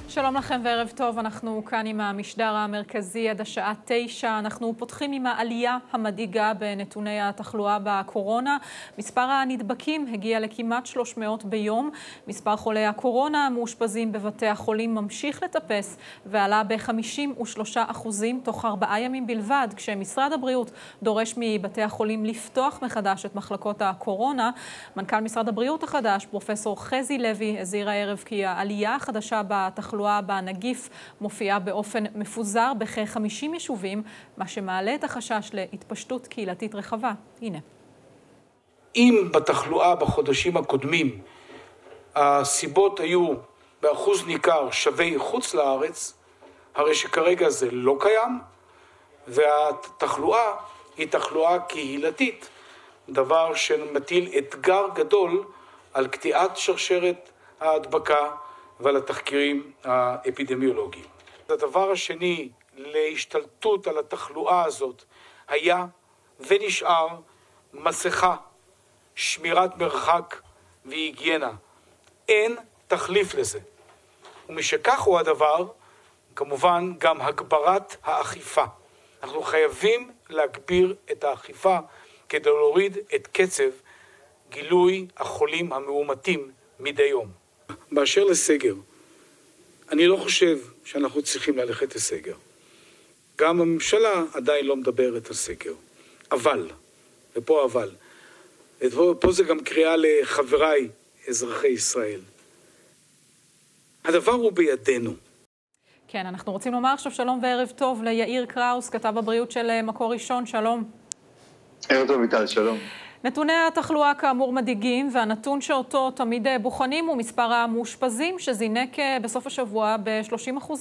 שלום לכם וערב טוב, אנחנו כאן עם המשדר המרכזי עד השעה 9. אנחנו פותחים עם העלייה המדאיגה בנתוני התחלואה בקורונה. מספר הנדבקים הגיע לכמעט 300 ביום. מספר חולי הקורונה המאושפזים בבתי החולים ממשיך לטפס ועלה ב-53% תוך 4 ימים בלבד, כשמשרד הבריאות דורש מבתי החולים לפתוח מחדש את מחלקות הקורונה. מנכ"ל משרד הבריאות החדש, פרופסור חזי לוי, הזהיר הערב כי העלייה החדשה בתחלואה בנגיף מופיעה באופן מפוזר בכ-50 יישובים, מה שמעלה את החשש להתפשטות קהילתית רחבה. הנה. אם בתחלואה בחודשים הקודמים הסיבות היו באחוז ניכר שווי חוץ לארץ, הרי שכרגע זה לא קיים, והתחלואה היא תחלואה קהילתית, דבר שמטיל אתגר גדול על קטיעת שרשרת ההדבקה ועל התחקירים האפידמיולוגיים. הדבר השני להשתלטות על התחלואה הזאת היה ונשאר מסכה, שמירת מרחק והיגיינה. אין תחליף לזה. ומשכך הוא הדבר, כמובן גם הגברת האכיפה. אנחנו חייבים להגביר את האכיפה כדי להוריד את קצב גילוי החולים המאומתים מדי יום. באשר לסגר, אני לא חושב שאנחנו צריכים ללכת לסגר. גם הממשלה עדיין לא מדברת על סגר. אבל, ופה אבל, ופה זה גם קריאה לחבריי אזרחי ישראל. הדבר הוא בידינו. כן, אנחנו רוצים לומר עכשיו שלום וערב טוב ליאיר קראוס, כתב הבריאות של מקור ראשון. שלום. ערב טוב, מיטל, שלום. נתוני התחלואה כאמור מדאיגים, והנתון שאותו תמיד בוחנים הוא מספר המאושפזים שזינק בסוף השבוע ב-30%.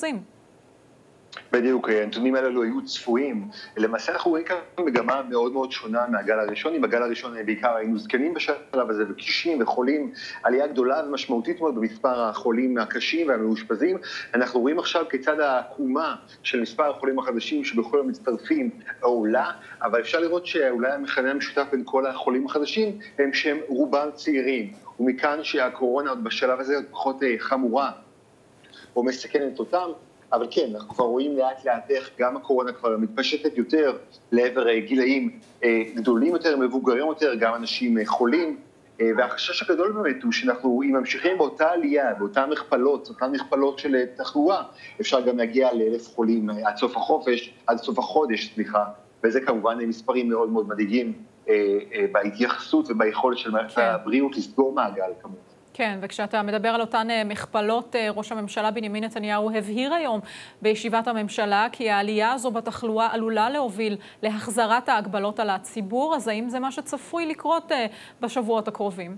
בדיוק, הנתונים האלו היו צפויים. למעשה אנחנו רואים כאן מגמה מאוד מאוד שונה מהגל הראשון. עם הגל הראשון בעיקר היינו זקנים בשלב הזה, וקשישים וחולים, עלייה גדולה ומשמעותית מאוד במספר החולים הקשים והמאושפזים. אנחנו רואים עכשיו כיצד העקומה של מספר החולים החדשים שבכל המצטרפים עולה, אבל אפשר לראות שאולי המכנה המשותף בין כל החולים החדשים הם שהם רובם צעירים, ומכאן שהקורונה עוד בשלב הזה עוד פחות חמורה או מסכנת אותם. אבל כן, אנחנו כבר רואים לאט לאט איך גם הקורונה כבר מתפשטת יותר לעבר גילאים גדולים יותר, מבוגרים יותר, גם אנשים חולים. והחשש הגדול באמת הוא שאנחנו, אם ממשיכים באותה עלייה, באותן מכפלות של תחלואה, אפשר גם להגיע ל1,000 חולים עד סוף החודש, וזה כמובן מספרים מאוד מאוד מדאיגים בהתייחסות וביכולת של מערכת הבריאות לסגור מעגל כמובן. כן, וכשאתה מדבר על אותן מכפלות, ראש הממשלה בנימין נתניהו הבהיר היום בישיבת הממשלה כי העלייה הזו בתחלואה עלולה להוביל להחזרת ההגבלות על הציבור. אז האם זה מה שצפוי לקרות בשבועות הקרובים?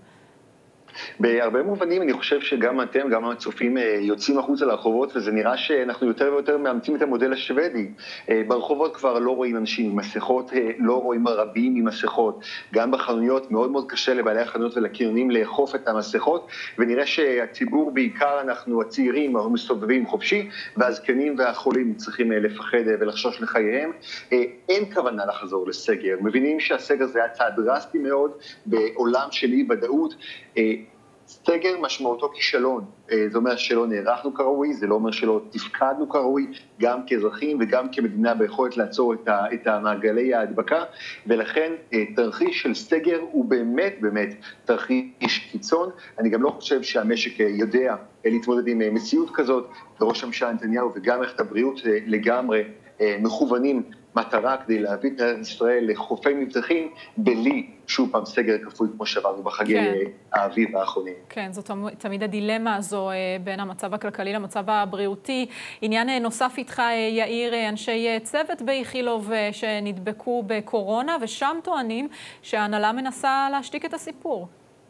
בהרבה מובנים אני חושב שגם אתם, גם הצופים יוצאים החוצה לרחובות, וזה נראה שאנחנו יותר ויותר מאמצים את המודל השוודי. ברחובות כבר לא רואים אנשים עם מסכות, לא רואים רבים עם מסכות. גם בחנויות מאוד מאוד קשה לבעלי החנויות ולקניונים לאכוף את המסכות, ונראה שהציבור בעיקר אנחנו הצעירים מסתובבים חופשי, והזקנים והחולים צריכים לפחד ולחשוש לחייהם. אין כוונה לחזור לסגר. מבינים שהסגר זה היה צעד דרסטי מאוד בעולם של אי ודאות. סגר משמעותו כישלון, זה אומר שלא נערכנו כראוי, זה לא אומר שלא תפקדנו כראוי, גם כאזרחים וגם כמדינה ביכולת לעצור את המעגלי ההדבקה, ולכן תרחיש של סגר הוא באמת תרחיש קיצון. אני גם לא חושב שהמשק יודע להתמודד עם מציאות כזאת, וראש הממשלה נתניהו וגם מערכת הבריאות לגמרי מכוונים מטרה כדי להביא את ישראל לחופי מבטחים בלי שוב פעם סגר כפוי כמו שעברנו בחגי האביב האחרונים. כן, זאת תמיד הדילמה הזו בין המצב הכלכלי למצב הבריאותי. עניין נוסף איתך, יאיר, אנשי צוות באיכילוב שנדבקו בקורונה, ושם טוענים שההנהלה מנסה להשתיק את הסיפור.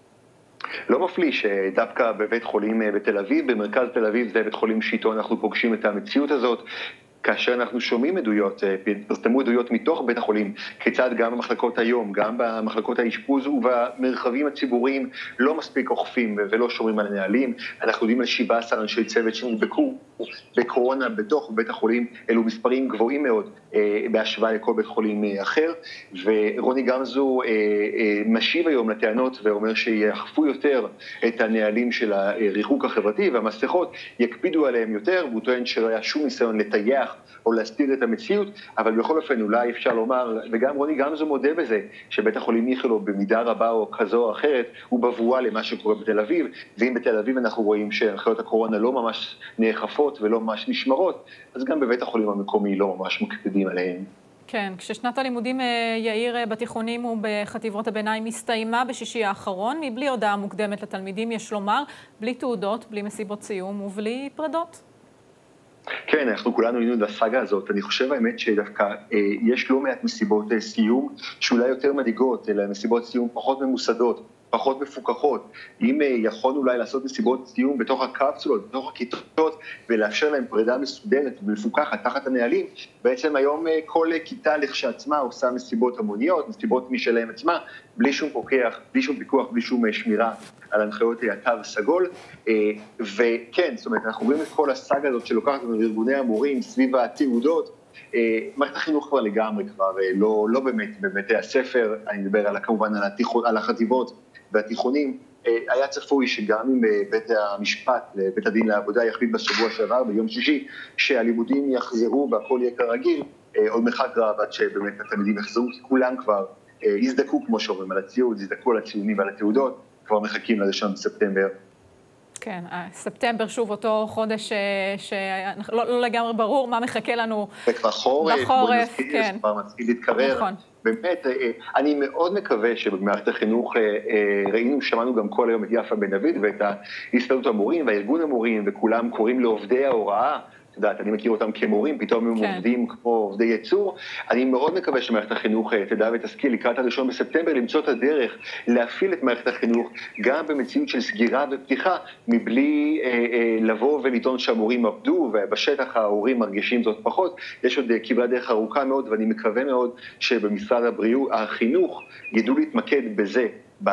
לא מפליא שדווקא בבית חולים בתל אביב, במרכז תל אביב, זה בית חולים שאיתו אנחנו פוגשים את המציאות הזאת. כאשר אנחנו שומעים עדויות, פרסמו עדויות מתוך בית החולים, כיצד גם במחלקות היום, גם במחלקות האשפוז ובמרחבים הציבוריים לא מספיק אוכפים ולא שומרים על הנהלים. אנחנו יודעים על 17 אנשי צוות שנדבקו בקורונה בתוך בית החולים, אלו מספרים גבוהים מאוד בהשוואה לכל בית חולים אחר, ורוני גמזו משיב היום לטענות ואומר שיאכפו יותר את הנהלים של הריחוק החברתי והמסכות, יקפידו עליהם יותר, והוא טוען שלא היה שום ניסיון לטייח או להסתיר את המציאות, אבל בכל אופן אולי אפשר לומר, וגם רוני גמזו מודה בזה, שבית החולים איכילוב במידה רבה או כזו או אחרת, הוא בבואה למה שקורה בתל אביב, ואם בתל אביב אנחנו רואים שהנחיות הקורונה לא ממש נאכפות ולא ממש נשמרות, אז גם בבית החולים המקומי לא ממש מקפידים עליהם. כן, כששנת הלימודים יאיר בתיכונים ובחטיבות הביניים הסתיימה בשישי האחרון, מבלי הודעה מוקדמת לתלמידים, יש לומר, בלי תעודות, בלי מסיבות סיום ובלי פרדות. כן, אנחנו כולנו היינו לסאגה הזאת. אני חושב האמת שדווקא יש לא מעט מסיבות סיום שאולי יותר מדאיגות, אלא מסיבות סיום פחות ממוסדות, פחות מפוקחות. אם יכול אולי לעשות מסיבות סיום בתוך הקפסולות, בתוך הכיתות, ולאפשר להם פרידה מסודרת ומפוקחת תחת הנהלים, בעצם היום כל כיתה לכשעצמה עושה מסיבות המוניות, מסיבות משלהם עצמה, בלי שום פיקוח, בלי שום שמירה על הנחיות התו הסגול. וכן, זאת אומרת, אנחנו רואים את כל הסאגה הזאת שלוקחת לנו ארגוני המורים סביב התעודות, מערכת החינוך כבר לגמרי, כבר לא באמת בבתי הספר, אני מדבר כמובן על החטיבות והתיכונים. היה צפוי שגם אם בית המשפט, בית הדין לעבודה, יחליט בשבוע שעבר, ביום שישי, שהלימודים יחזרו והכל יהיה כרגיל, עוד מרחק רב עד שבאמת התלמידים יחזרו, כי כולם כבר יזדקו, כמו שאומרים, על הציוד, יזדקו על הציונים ועל התעודות, כבר מחכים ל1 בספטמבר. כן, ספטמבר שוב אותו חודש שלא לגמרי ברור מה מחכה לנו בחורף, כן. כבר מתחיל להתקרר. נכון. באמת, אני מאוד מקווה שבמערכת החינוך שמענו גם כל היום את יפה בן דוד ואת הסתדרות המורים והארגון המורים, וכולם קוראים לעובדי ההוראה, את יודעת, אני מכיר אותם כמורים, פתאום הם עובדים כמו עובדי ייצור. אני מאוד מקווה שמערכת החינוך תדע ותשכיל לקראת 1 בספטמבר למצוא את הדרך להפעיל את מערכת החינוך גם במציאות של סגירה ופתיחה, מבלי לבוא ולטעון שהמורים עבדו, ובשטח ההורים מרגישים זאת פחות. יש עוד כברת דרך ארוכה מאוד, ואני מקווה מאוד שבמשרד החינוך ידעו להתמקד בזה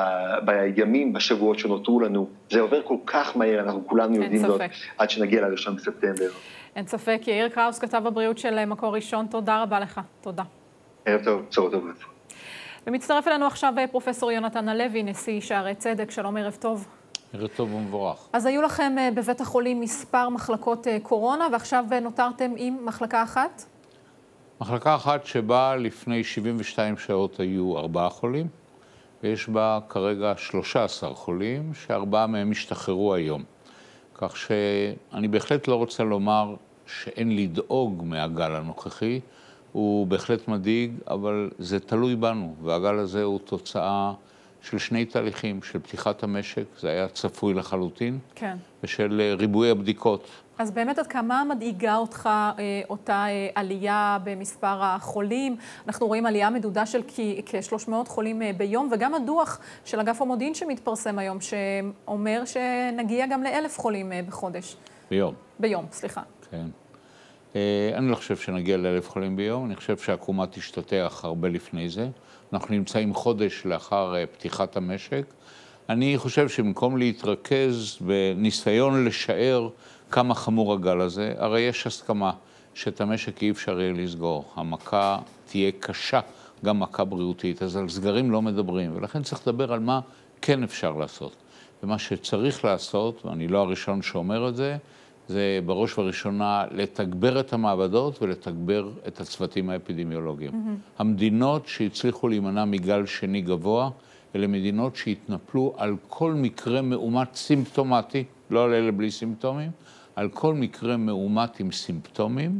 בימים, בשבועות שנותרו לנו. זה עובר כל כך מהר, אנחנו כולנו יודעים זאת, עד שנגיע ל1 בספטמבר. אין ספק. יאיר קראוס, כתב הבריאות של מקור ראשון, תודה רבה לך. תודה. ערב טוב, צהריים טובים. ומצטרף אלינו עכשיו פרופסור יונתן הלוי, נשיא שערי צדק. שלום, ערב טוב. ערב טוב ומבורך. אז היו לכם בבית החולים מספר מחלקות קורונה, ועכשיו נותרתם עם מחלקה אחת? מחלקה אחת שבה לפני 72 שעות היו 4 חולים, ויש בה כרגע 13 חולים, ש4 מהם השתחררו היום. כך שאני בהחלט לא רוצה לומר שאין לדאוג מהגל הנוכחי, הוא בהחלט מדאיג, אבל זה תלוי בנו, והגל הזה הוא תוצאה של 2 תהליכים, של פתיחת המשק, זה היה צפוי לחלוטין, כן. ושל ריבוי הבדיקות. אז באמת עד כמה מדאיגה אותך אותה עלייה במספר החולים? אנחנו רואים עלייה מדודה של כ-300 חולים ביום, וגם הדוח של אגף המודיעין שמתפרסם היום, שאומר שנגיע גם ל1,000 חולים בחודש. ביום, סליחה. כן. אני לא חושב שנגיע ל1,000 חולים ביום, אני חושב שהעקומה תשתתח הרבה לפני זה. אנחנו נמצאים חודש לאחר פתיחת המשק. אני חושב שבמקום להתרכז בניסיון לשער כמה חמור הגל הזה, הרי יש הסכמה שאת המשק אי אפשר יהיה לסגור. המכה תהיה קשה, גם מכה בריאותית, אז על סגרים לא מדברים, ולכן צריך לדבר על מה כן אפשר לעשות. ומה שצריך לעשות, ואני לא הראשון שאומר את זה, זה בראש וראשונה לתגבר את המעבדות ולתגבר את הצוותים האפידמיולוגיים. המדינות שהצליחו להימנע מגל שני גבוה, אלה מדינות שהתנפלו על כל מקרה מאומת סימפטומטי, לא על אלה בלי סימפטומים, על כל מקרה מאומת עם סימפטומים,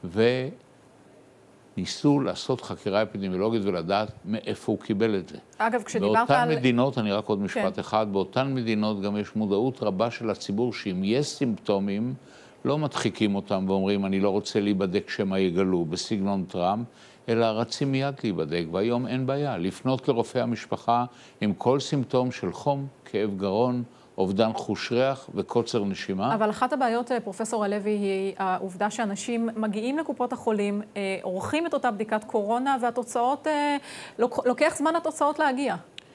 וניסו לעשות חקירה אפידמיולוגית ולדעת מאיפה הוא קיבל את זה. אגב, כשדיברת באותן מדינות, אני רק עוד משפט אחד, באותן מדינות גם יש מודעות רבה של הציבור, שאם יש סימפטומים, לא מדחיקים אותם ואומרים, אני לא רוצה להיבדק שמא יגלו, בסגנון טראמפ, אלא רצים מיד להיבדק, והיום אין בעיה. לפנות לרופא המשפחה עם כל סימפטום של חום, כאב גרון, אובדן חוש ריח וקוצר נשימה. אבל אחת הבעיות, פרופסור הלוי, היא העובדה שאנשים מגיעים לקופות החולים, עורכים את אותה בדיקת קורונה, והתוצאות, לוקח זמן התוצאות להגיע.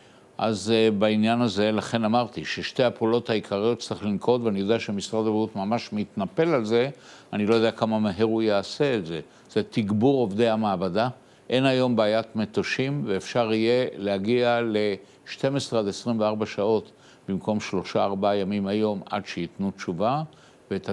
אז בעניין הזה, לכן אמרתי ששתי הפעולות העיקריות צריך לנקוט, ואני יודע שמשרד הבריאות ממש מתנפל על זה, אני לא יודע כמה מהר הוא יעשה את זה. זה תגבור עובדי המעבדה. אין היום בעיית מטושים, ואפשר יהיה להגיע ל-12 עד 24 שעות, במקום 3-4 ימים היום, עד שיתנו תשובה, ואת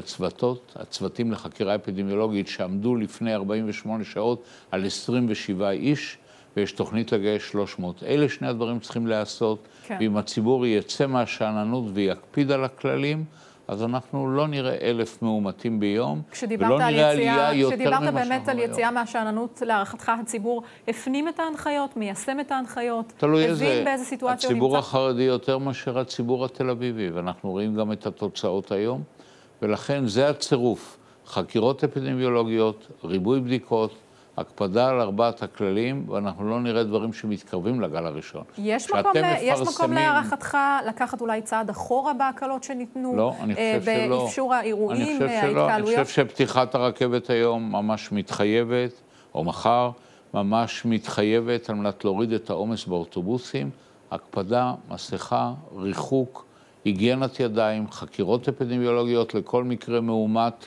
הצוותים לחקירה אפידמיולוגית שעמדו לפני 48 שעות על 27 איש, ויש תוכנית לגייס 300. אלה שני הדברים צריכים לעשות, כן. ואם הציבור יצא מהשאננות ויקפיד על הכללים, אז אנחנו לא נראה 1,000 מאומתים ביום, ולא נראה עלייה יותר ממה שאנחנו היום. כשדיברת באמת על יציאה מהשאננות, להערכתך הציבור הפנים את ההנחיות, מיישם את ההנחיות, הבין באיזה סיטואציה הוא נמצא? הציבור החרדי יותר מאשר הציבור התל אביבי, ואנחנו רואים גם את התוצאות היום, ולכן זה הצירוף, חקירות אפידמיולוגיות, ריבוי בדיקות, הקפדה על 4 הכללים, ואנחנו לא נראה דברים שמתקרבים לגל הראשון. יש מקום להערכתך לקחת אולי צעד אחורה בהקלות שניתנו? לא, אני חושב שלא. באפשור האירועים, ההתקהלויות? אני חושב שפתיחת הרכבת היום ממש מתחייבת, או מחר, ממש מתחייבת על מנת להוריד את העומס באוטובוסים, הקפדה, מסכה, ריחוק, היגיינת ידיים, חקירות אפידמיולוגיות לכל מקרה מאומת,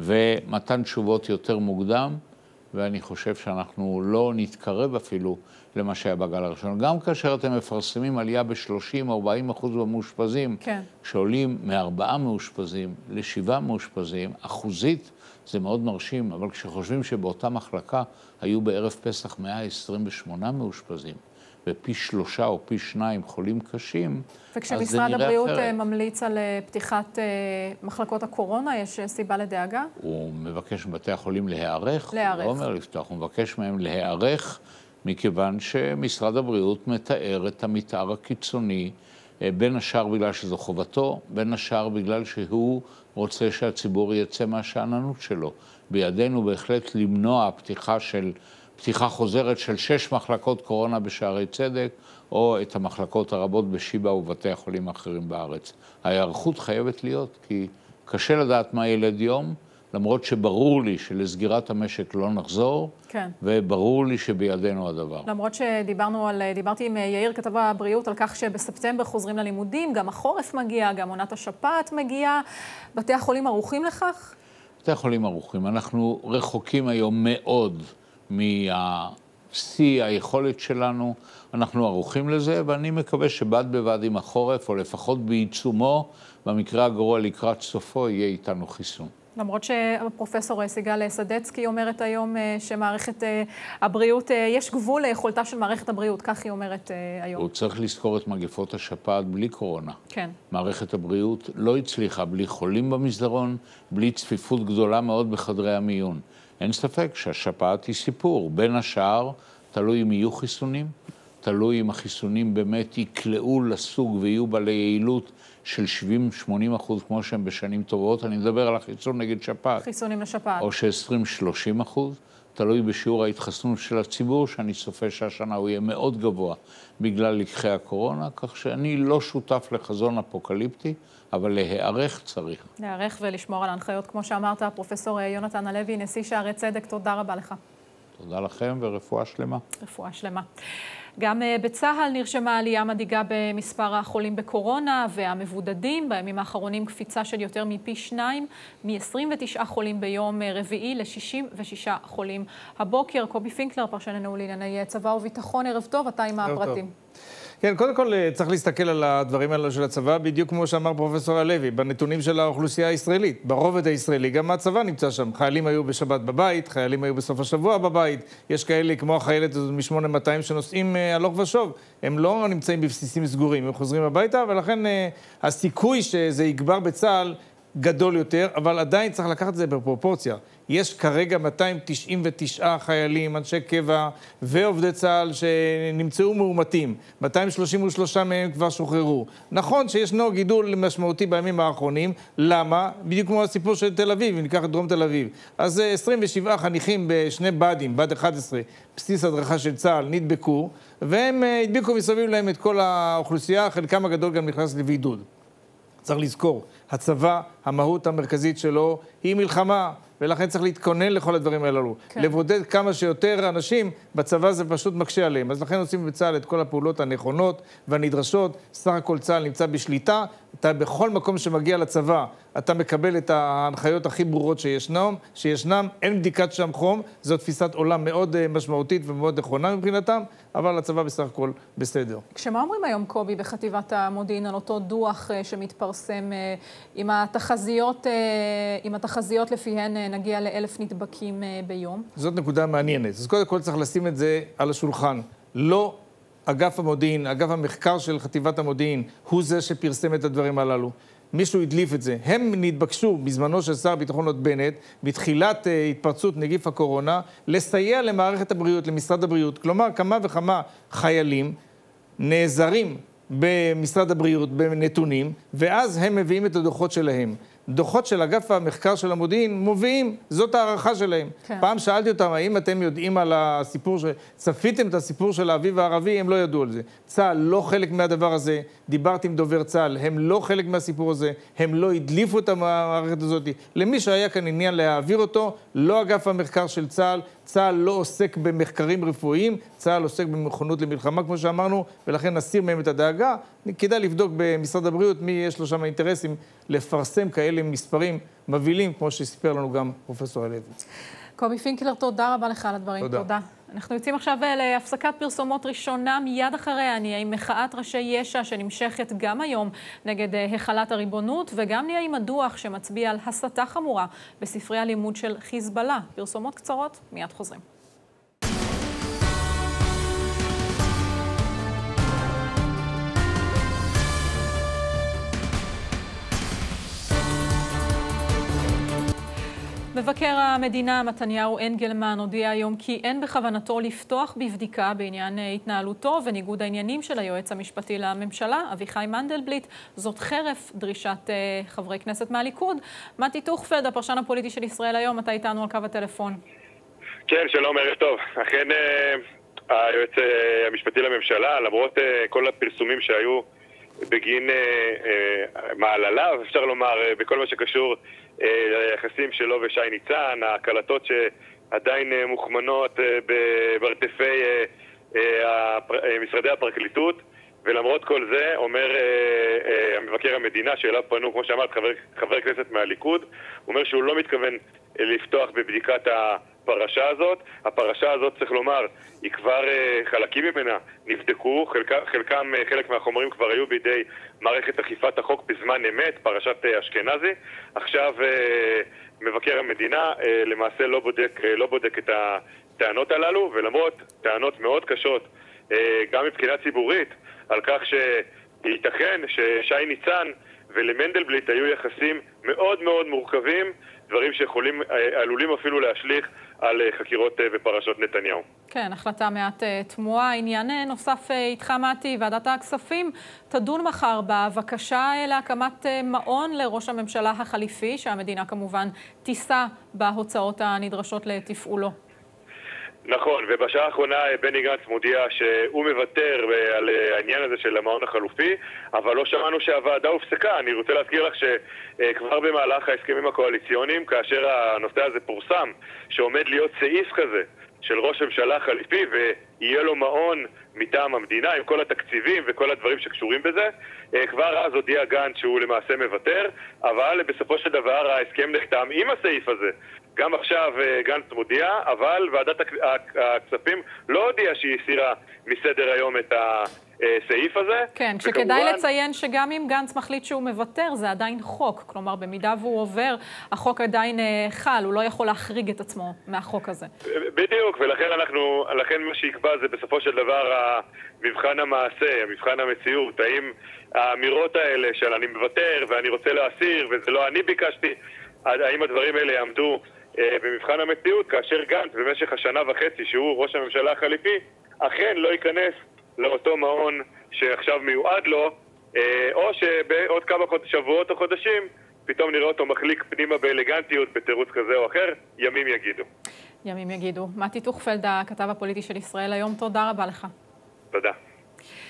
ומתן תשובות יותר מוקדם, ואני חושב שאנחנו לא נתקרב אפילו למה שהיה בגל הראשון. גם כאשר אתם מפרסמים עלייה ב-30-40% במאושפזים, כן. שעולים מ4 מאושפזים ל7 מאושפזים, אחוזית זה מאוד מרשים, אבל כשחושבים שבאותה מחלקה היו בערב פסח 128 מאושפזים, ופי 3 או פי 2 חולים קשים, וכשמשרד הבריאות ממליץ על פתיחת מחלקות הקורונה, יש סיבה לדאגה? הוא מבקש מבתי החולים להיערך. הוא לא אומר לפתוח, הוא מבקש מהם להיערך, מכיוון שמשרד הבריאות מתאר את המתאר הקיצוני, בין השאר בגלל שזו חובתו, בין השאר בגלל שהוא רוצה שהציבור יצא מהשאננות שלו. בידינו בהחלט למנוע פתיחה חוזרת של 6 מחלקות קורונה בשערי צדק, או את המחלקות הרבות בשיבא ובתי החולים האחרים בארץ. ההיערכות חייבת להיות, כי קשה לדעת מה ילד יום, למרות שברור לי שלסגירת המשק לא נחזור, כן. וברור לי שבידינו הדבר. למרות דיברתי עם יאיר כתב הבריאות על כך שבספטמבר חוזרים ללימודים, גם החורף מגיע, גם עונת השפעת מגיעה, בתי החולים ערוכים לכך? בתי החולים ערוכים. אנחנו רחוקים היום מאוד מהשיא היכולת שלנו, אנחנו ערוכים לזה, ואני מקווה שבד בבד עם החורף, או לפחות בעיצומו, במקרה הגרוע לקראת סופו, יהיה איתנו חיסון. למרות שהפרופסור סיגל סדצקי אומרת היום שמערכת הבריאות, יש גבול ליכולתה של מערכת הבריאות, כך היא אומרת היום. הוא צריך לזכור את מגפות השפעת בלי קורונה. כן. מערכת הבריאות לא הצליחה בלי חולים במסדרון, בלי צפיפות גדולה מאוד בחדרי המיון. אין ספק שהשפעת היא סיפור. בין השאר, תלוי אם יהיו חיסונים, תלוי אם החיסונים באמת יקלעו לסוג ויהיו בעלי יעילות של 70-80%, כמו שהם בשנים טובות. אני מדבר על החיסון נגד שפעת. חיסונים לשפעת. או ש-20-30%. תלוי בשיעור ההתחסנות של הציבור, שאני צופה שהשנה הוא יהיה מאוד גבוה בגלל לקחי הקורונה, כך שאני לא שותף לחזון אפוקליפטי, אבל להיערך צריך. להיערך ולשמור על ההנחיות, כמו שאמרת, פרופסור יונתן הלוי, נשיא שערי צדק, תודה רבה לך. תודה לכם ורפואה שלמה. רפואה שלמה. גם בצה"ל נרשמה עלייה מדאיגה במספר החולים בקורונה והמבודדים. בימים האחרונים קפיצה של יותר מפי 2, מ-29 חולים ביום רביעי ל-66 חולים הבוקר. קובי פינקלר, פרשננו לענייני צבא וביטחון, ערב טוב, אתה עם הפרטים. כן, קודם כל צריך להסתכל על הדברים האלה של הצבא, בדיוק כמו שאמר פרופסור הלוי, בנתונים של האוכלוסייה הישראלית, ברובד הישראלי, גם הצבא נמצא שם. חיילים היו בשבת בבית, חיילים היו בסוף השבוע בבית, יש כאלה כמו החיילת הזאת מ-8200 שנוסעים הלוך ושוב, הם לא נמצאים בבסיסים סגורים, הם חוזרים הביתה, ולכן הסיכוי שזה יגבר בצה"ל גדול יותר, אבל עדיין צריך לקחת את זה בפרופורציה. יש כרגע 299 חיילים, אנשי קבע ועובדי צה"ל שנמצאו מאומתים. 233 מהם כבר שוחררו. נכון שישנו גידול משמעותי בימים האחרונים. למה? בדיוק כמו הסיפור של תל אביב, אם ניקח את דרום תל אביב. אז 27 חניכים בשני בדים, בד 11, בסיס הדרכה של צה"ל, נדבקו, והם הדביקו מסביב להם את כל האוכלוסייה, חלקם הגדול גם נכנס לבידוד. צריך לזכור, הצבא, המהות המרכזית שלו היא מלחמה, ולכן צריך להתכונן לכל הדברים הללו. כן. לבודד כמה שיותר אנשים, בצבא זה פשוט מקשה עליהם. אז לכן עושים בצה"ל את כל הפעולות הנכונות והנדרשות. סך הכל צה"ל נמצא בשליטה. אתה בכל מקום שמגיע לצבא, אתה מקבל את ההנחיות הכי ברורות שישנם. אין בדיקת שם חום. זו תפיסת עולם מאוד משמעותית ומאוד נכונה מבחינתם, אבל הצבא בסך הכל בסדר. כשמה אומרים היום, קובי, בחטיבת המודיעין על אותו דוח שמתפרסם עם התחזיות לפיהן נגיע ל1,000 נדבקים ביום? זאת נקודה מעניינת. אז קודם כל צריך לשים את זה על השולחן. לא אגף המודיעין, אגף המחקר של חטיבת המודיעין, הוא זה שפרסם את הדברים הללו. מישהו הדליף את זה. הם נתבקשו בזמנו של שר הביטחון עוד בנט, בתחילת התפרצות נגיף הקורונה, לסייע למערכת הבריאות, למשרד הבריאות. כלומר, כמה וכמה חיילים נעזרים במשרד הבריאות בנתונים, ואז הם מביאים את הדוחות שלהם. דוחות של אגף המחקר של המודיעין מוביאים, זאת הערכה שלהם. כן. פעם שאלתי אותם, האם אתם יודעים על הסיפור, צפיתם את הסיפור של האביב הערבי, הם לא ידעו על זה. צה"ל לא חלק מהדבר הזה, דיברתי עם דובר צה"ל, הם לא חלק מהסיפור הזה, הם לא הדליפו את המערכת הזאת. למי שהיה כאן עניין להעביר אותו, לא אגף המחקר של צה"ל, צה"ל לא עוסק במחקרים רפואיים, צה"ל עוסק במכונות למלחמה, כמו שאמרנו, ולכן נסיר מהם את הדאגה. כדאי לבדוק במשרד הבריאות מי יש לו שם אינטרסים לפרסם כאלה מספרים מבהילים, כמו שסיפר לנו גם פרופסור הלוי. קובי פינקלר, תודה רבה לך על הדברים. תודה. אנחנו יוצאים עכשיו להפסקת פרסומות ראשונה, מיד אחריה נהיה עם מחאת ראשי יש"ע שנמשכת גם היום נגד החלת הריבונות, וגם נהיה עם הדוח שמצביע על הסתה חמורה בספרי הלימוד של חיזבאללה. פרסומות קצרות, מיד חוזרים. מבקר המדינה מתניהו אנגלמן הודיע היום כי אין בכוונתו לפתוח בבדיקה בעניין התנהלותו וניגוד העניינים של היועץ המשפטי לממשלה, אביחי מנדלבליט. זאת חרף דרישת חברי כנסת מהליכוד. מתי טוכפלד, הפרשן הפוליטי של ישראל היום, אתה איתנו על קו הטלפון. כן, שלום, ערב טוב. אכן היועץ המשפטי לממשלה, למרות כל הפרסומים שהיו בגין מעלליו, אפשר לומר, בכל מה שקשור ליחסים שלו ושי ניצן, ההקלטות שעדיין מוכמנות ברטפי משרדי הפרקליטות, ולמרות כל זה אומר המבקר המדינה שאליו פנו, כמו שאמרת, חבר כנסת מהליכוד, הוא אומר שהוא לא מתכוון לפתוח בבדיקת הפרשה הזאת. הפרשה הזאת, צריך לומר, היא כבר חלקים ממנה נבדקו, חלק מהחומרים כבר היו בידי מערכת אכיפת החוק בזמן אמת, פרשת אשכנזי. עכשיו מבקר המדינה למעשה לא בודק את הטענות הללו, ולמרות טענות מאוד קשות גם מבחינה ציבורית על כך שייתכן ששי ניצן ולמנדלבליט היו יחסים מאוד מאוד מורכבים, דברים שעלולים אפילו להשליך על חקירות בפרשות נתניהו. כן, החלטה מעט תמוהה. עניין נוסף איתך, מתי, ועדת הכספים תדון מחר בבקשה להקמת מעון לראש הממשלה החליפי, שהמדינה כמובן תישא בהוצאות הנדרשות לתפעולו. נכון, ובשעה האחרונה בני גנץ מודיע שהוא מוותר על העניין הזה של המעון החלופי, אבל לא שמענו שהוועדה הופסקה. אני רוצה להזכיר לך שכבר במהלך ההסכמים הקואליציוניים, כאשר הנושא הזה פורסם, שעומד להיות סעיף כזה של ראש ממשלה חליפי ויהיה לו מעון מטעם המדינה עם כל התקציבים וכל הדברים שקשורים בזה, כבר אז הודיע גנץ שהוא למעשה מוותר, אבל בסופו של דבר ההסכם נחתם עם הסעיף הזה. גם עכשיו גנץ מודיע, אבל ועדת הכספים לא הודיעה שהיא הסירה מסדר היום את הסעיף הזה. כן, שכדאי לציין שגם אם גנץ מחליט שהוא מוותר, זה עדיין חוק. כלומר, במידה והוא עובר, החוק עדיין חל, הוא לא יכול להחריג את עצמו מהחוק הזה. בדיוק, ולכן מה שיקבע זה בסופו של דבר המבחן המעשה, המבחן המציאות. האם האמירות האלה של אני מוותר ואני רוצה להסיר וזה לא אני ביקשתי, האם הדברים האלה יעמדו במבחן המציאות, כאשר גנץ במשך השנה וחצי שהוא ראש הממשלה החליפי, אכן לא ייכנס לאותו מעון שעכשיו מיועד לו, או שבעוד כמה שבועות או חודשים פתאום נראה אותו מחליק פנימה באלגנטיות בתירוץ כזה או אחר. ימים יגידו. ימים יגידו. מתי טוכפלד, הכתב הפוליטי של ישראל היום, תודה רבה לך. תודה.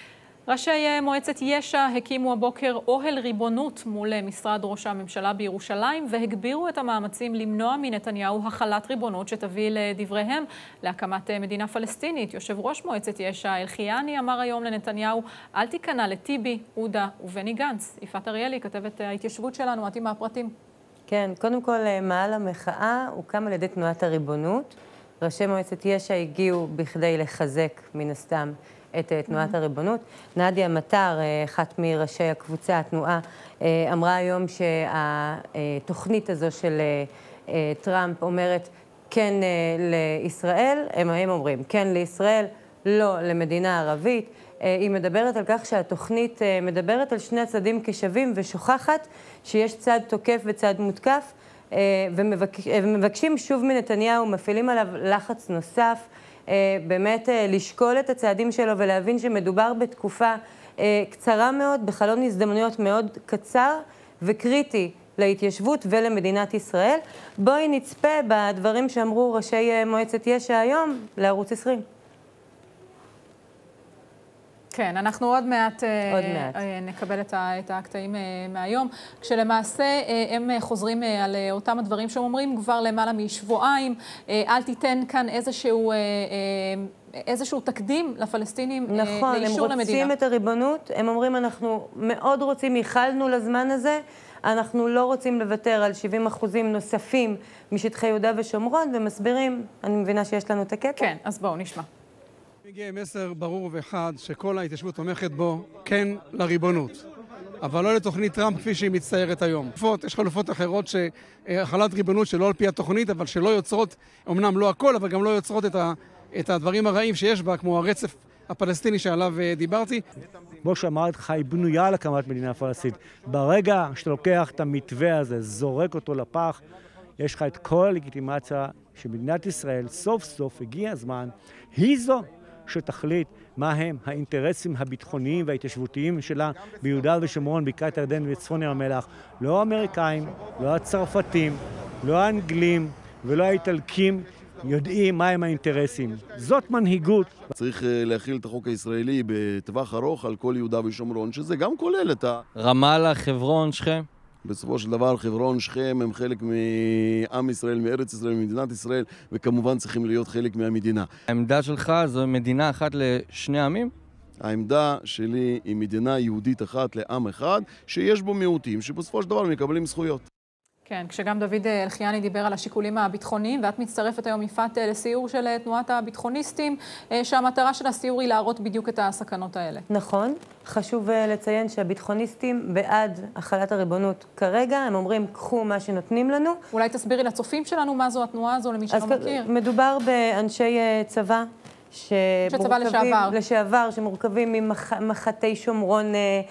ראשי מועצת יש"ע הקימו הבוקר אוהל ריבונות מול משרד ראש הממשלה בירושלים והגבירו את המאמצים למנוע מנתניהו החלת ריבונות שתביא לדבריהם להקמת מדינה פלסטינית. יושב ראש מועצת יש"ע אלחיאני אמר היום לנתניהו, אל תיכנע לטיבי, עודה ובני גנץ. יפעת אריאלי, כתבת ההתיישבות שלנו, עתי מהפרטים. כן, קודם כל מאהל המחאה הוקם על ידי תנועת הריבונות. ראשי מועצת יש"ע הגיעו בכדי לחזק מן הסתם את תנועת הריבונות. נדיה מטר, אחת מראשי הקבוצה, התנועה, אמרה היום שהתוכנית הזו של טראמפ אומרת כן לישראל, הם אומרים כן לישראל, לא למדינה ערבית. היא מדברת על כך שהתוכנית מדברת על שני הצדדים כשווים ושוכחת שיש צד תוקף וצד מותקף, ומבקשים שוב מנתניהו, מפעילים עליו לחץ נוסף, באמת לשקול את הצעדים שלו ולהבין שמדובר בתקופה קצרה מאוד, בחלון הזדמנויות מאוד קצר וקריטי להתיישבות ולמדינת ישראל. בואי נצפה בדברים שאמרו ראשי מועצת יש"ע היום לערוץ 20. כן, אנחנו עוד מעט נקבל את הקטעים מהיום, כשלמעשה הם חוזרים על אותם הדברים שהם אומרים כבר למעלה משבועיים, אל תיתן כאן איזשהו תקדים לפלסטינים לאישור למדינה. נכון, הם רוצים את הריבונות, הם אומרים אנחנו מאוד רוצים, ייחלנו לזמן הזה, אנחנו לא רוצים לוותר על 70% נוספים משטחי יהודה ושומרון, ומסבירים, אני מבינה שיש לנו את הקטע. כן, אז בואו נשמע. הגיע מסר ברור וחד שכל ההתיישבות תומכת בו, כן לריבונות. אבל לא לתוכנית טראמפ כפי שהיא מצטיירת היום. יש חלופות אחרות שהחלת ריבונות שלא על פי התוכנית, אבל שלא יוצרות, אמנם לא הכל, אבל גם לא יוצרות את הדברים הרעים שיש בה, כמו הרצף הפלסטיני שעליו דיברתי. כמו שאמרת לך, היא בנויה על הקמת מדינה פלסטינית. ברגע שאתה לוקח את המתווה הזה, זורק אותו לפח, יש לך את כל הלגיטימציה שמדינת ישראל סוף סוף הגיע הזמן, היא זו שתחליט מה הם האינטרסים הביטחוניים וההתיישבותיים שלה ביהודה ושומרון, בקעת הירדן וצפון ים המלח. לא האמריקאים, לא הצרפתים, לא האנגלים ולא האיטלקים יודעים מה הם האינטרסים. זאת מנהיגות. צריך להכיל את החוק הישראלי בטווח ארוך על כל יהודה ושומרון, שזה גם כולל את רמאללה, חברון, שכם. בסופו של דבר חברון, שכם הם חלק מעם ישראל, מארץ ישראל, ממדינת ישראל, וכמובן צריכים להיות חלק מהמדינה. העמדה שלך זו מדינה אחת לשני עמים? העמדה שלי היא מדינה יהודית אחת לעם אחד, שיש בו מיעוטים, שבסופו של דבר מקבלים זכויות. כן, כשגם דוד אלחיאני דיבר על השיקולים הביטחוניים, ואת מצטרפת היום יפעת לסיור של תנועת הביטחוניסטים, שהמטרה של הסיור היא להראות בדיוק את הסכנות האלה. נכון, חשוב לציין שהביטחוניסטים בעד החלת הריבונות כרגע, הם אומרים, קחו מה שנותנים לנו. אולי תסבירי לצופים שלנו מה זו התנועה הזו, למי שלא מכיר. מדובר באנשי צבא, צבא לשעבר, שמורכבים ממחתי שומרון,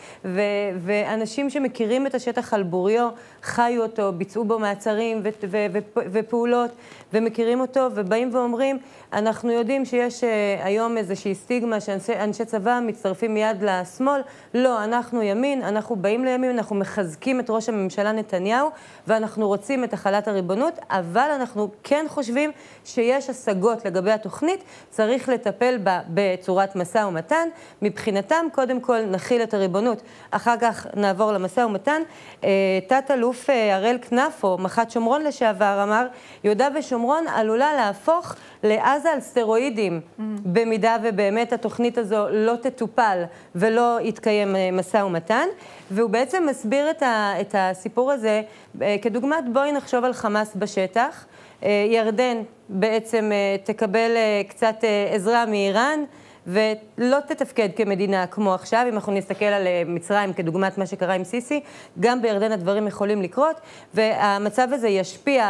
ואנשים שמכירים את השטח על בוריו, חיו אותו, ביצעו בו מעצרים ופעולות, ומכירים אותו, ובאים ואומרים, אנחנו יודעים שיש היום איזושהי סטיגמה שאנשי צבא מצטרפים מיד לשמאל. לא, אנחנו ימין, אנחנו באים לימין, אנחנו מחזקים את ראש הממשלה נתניהו, ואנחנו רוצים את החלת הריבונות, אבל אנחנו כן חושבים שיש השגות לגבי התוכנית, צריך לטפל בה בצורת משא ומתן. מבחינתם, קודם כל נחיל את הריבונות, אחר כך נעבור למשא ומתן. תת-אלוף הראל כנפו, מח"ט שומרון לשעבר, אמר, יהודה ושומרון עלולה להפוך לעזה על סטרואידים, במידה ובאמת התוכנית הזו לא תטופל ולא יתקיים משא ומתן. והוא בעצם מסביר את הסיפור הזה כדוגמת, בואי נחשוב על חמאס בשטח. ירדן בעצם תקבל קצת עזרה מאיראן, ולא תתפקד כמדינה כמו עכשיו. אם אנחנו נסתכל על מצרים כדוגמת מה שקרה עם סיסי, גם בירדן הדברים יכולים לקרות, והמצב הזה ישפיע,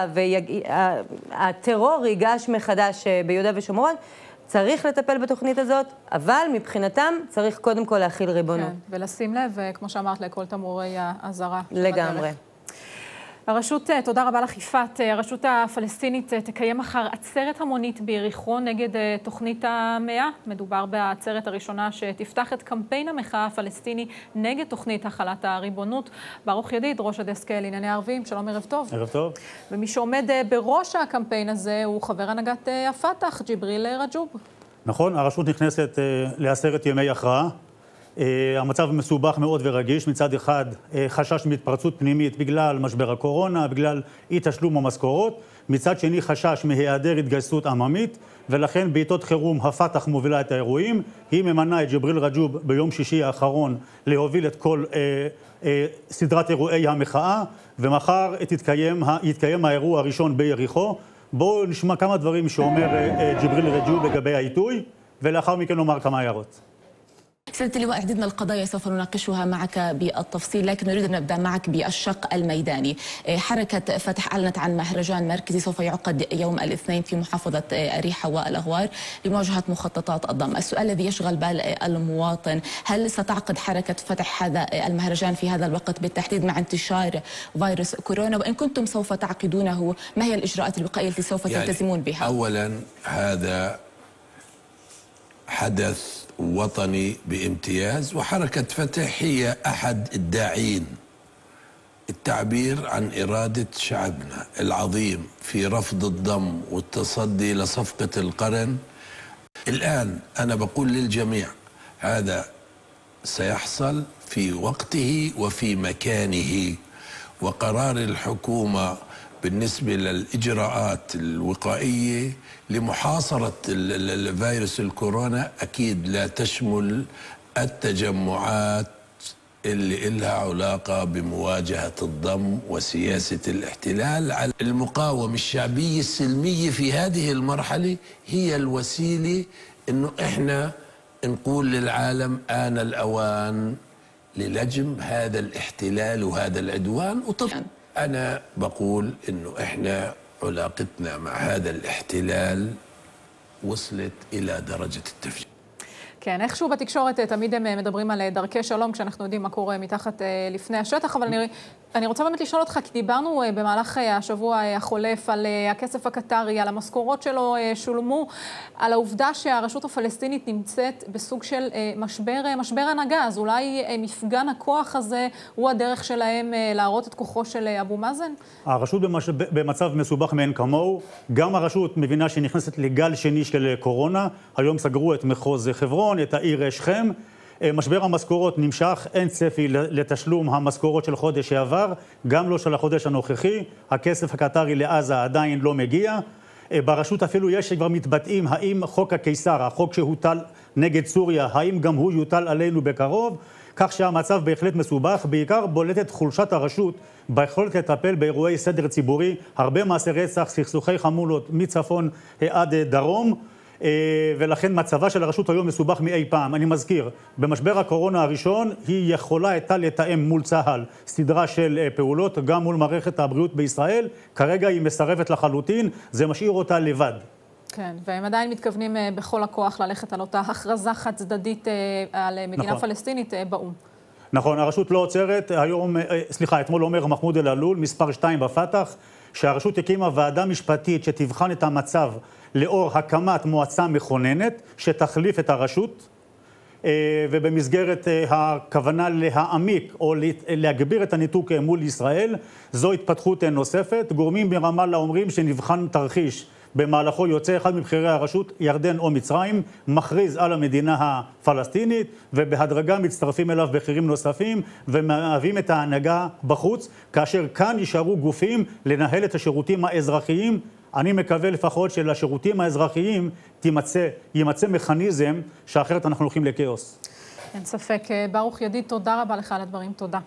והטרור ייגש מחדש ביהודה ושומרון. צריך לטפל בתוכנית הזאת, אבל מבחינתם צריך קודם כל להכיל ריבונות. כן, ולשים לב, כמו שאמרת, לכל תמרורי האזהרה. לגמרי. הרשות, תודה רבה לך יפעת, הרשות הפלסטינית תקיים מחר עצרת המונית ביריחו נגד תוכנית המאה. מדובר בעצרת הראשונה שתפתח את קמפיין המחאה הפלסטיני נגד תוכנית החלת הריבונות. ברוך ידיד, ראש הדסק לענייני ערבים, שלום, ערב טוב. ערב טוב. ומי שעומד בראש הקמפיין הזה הוא חבר הנהגת הפתח, ג'יבריל רג'וב. נכון, הרשות נכנסת לעשרת ימי הכרעה. המצב מסובך מאוד ורגיש. מצד אחד חשש מהתפרצות פנימית בגלל משבר הקורונה, בגלל אי תשלום המשכורות. מצד שני חשש מהיעדר התגייסות עממית, ולכן בעיתות חירום הפתח מובילה את האירועים. היא ממנה את ג'יבריל רג'וב ביום שישי האחרון להוביל את כל סדרת אירועי המחאה, ומחר יתקיים האירוע הראשון ביריחו. בואו נשמע כמה דברים שאומר ג'יבריל רג'וב לגבי העיתוי, ולאחר מכן נאמר כמה הערות. سيادة اللواء، عدد من القضايا سوف نناقشها معك بالتفصيل، لكن نريد أن نبدأ معك بالشق الميداني. حركة فتح أعلنت عن مهرجان مركزي سوف يعقد يوم الاثنين في محافظة أريحة والأغوار لمواجهة مخططات الضم. السؤال الذي يشغل بال المواطن، هل ستعقد حركة فتح هذا المهرجان في هذا الوقت بالتحديد مع انتشار فيروس كورونا؟ وإن كنتم سوف تعقدونه، ما هي الإجراءات الوقائية التي سوف تلتزمون بها؟ أولا هذا حدث وطني بامتياز، وحركة فتح هي أحد الداعين التعبير عن إرادة شعبنا العظيم في رفض الضم والتصدي لصفقة القرن. الآن أنا بقول للجميع هذا سيحصل في وقته وفي مكانه، وقرار الحكومة بالنسبة للإجراءات الوقائية لمحاصرة الفيروس الكورونا أكيد لا تشمل التجمعات اللي إلها علاقة بمواجهة الضم وسياسة الاحتلال. على المقاومة الشعبية السلمية في هذه المرحلة هي الوسيلة إنه إحنا نقول للعالم آن الأوان للجم هذا الاحتلال وهذا العدوان. وطبعا أنا بقول إنه إحنا علاقتنا מע هذا الاحتلال وصلت إلى درجة التفجير. כן, איכשהו בתקשורת תמיד הם מדברים על דרכי שלום, כשאנחנו יודעים מה קורה מתחת לפני השטח, אבל אני רוצה באמת לשאול אותך, כי דיברנו במהלך השבוע החולף על הכסף הקטרי, על המשכורות שלו שולמו, על העובדה שהרשות הפלסטינית נמצאת בסוג של משבר הנהגה, אז אולי מפגן הכוח הזה הוא הדרך שלהם להראות את כוחו של אבו מאזן? הרשות במצב מסובך מאין כמוהו, גם הרשות מבינה שנכנסת לגל שני של קורונה, היום סגרו את מחוז חברון, את העיר שכם, משבר המשכורות נמשך, אין צפי לתשלום המשכורות של חודש שעבר, גם לא של החודש הנוכחי, הכסף הקטרי לעזה עדיין לא מגיע, ברשות אפילו יש שכבר מתבטאים האם חוק הקיסר, החוק שהוטל נגד סוריה, האם גם הוא יוטל עלינו בקרוב, כך שהמצב בהחלט מסובך, בעיקר בולטת חולשת הרשות ביכולת לטפל באירועי סדר ציבורי, הרבה מעשי רצח, סכסוכי חמולות מצפון עד דרום, ולכן מצבה של הרשות היום מסובך מאי פעם. אני מזכיר, במשבר הקורונה הראשון היא יכולה הייתה לתאם מול צה"ל סדרה של פעולות, גם מול מערכת הבריאות בישראל, כרגע היא מסרבת לחלוטין, זה משאיר אותה לבד. כן, והם עדיין מתכוונים בכל הכוח ללכת על אותה הכרזה חד צדדית על מדינה פלסטינית באום. נכון, הרשות לא עוצרת, אתמול אומר מחמוד אל-עלול, מספר 2 בפתח, שהרשות הקימה ועדה משפטית שתבחן את המצב לאור הקמת מועצה מכוננת שתחליף את הרשות, ובמסגרת הכוונה להעמיק או להגביר את הניתוק מול ישראל, זו התפתחות נוספת. גורמים ברמאללה אומרים שנבחן תרחיש במהלכו יוצא אחד מבחירי הרשות, ירדן או מצרים, מכריז על המדינה הפלסטינית, ובהדרגה מצטרפים אליו בחירים נוספים, ומהווים את ההנהגה בחוץ, כאשר כאן יישארו גופים לנהל את השירותים האזרחיים. אני מקווה לפחות שלשירותים האזרחיים יימצא מכניזם, שאחרת אנחנו הולכים לכאוס. אין ספק. ברוך ידיד, תודה רבה לך על הדברים, תודה.